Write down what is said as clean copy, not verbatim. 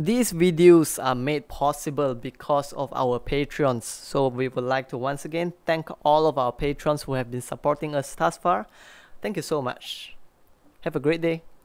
These videos are made possible because of our patrons, so we would like to once again thank all of our patrons who have been supporting us thus far. Thank you so much. Have a great day.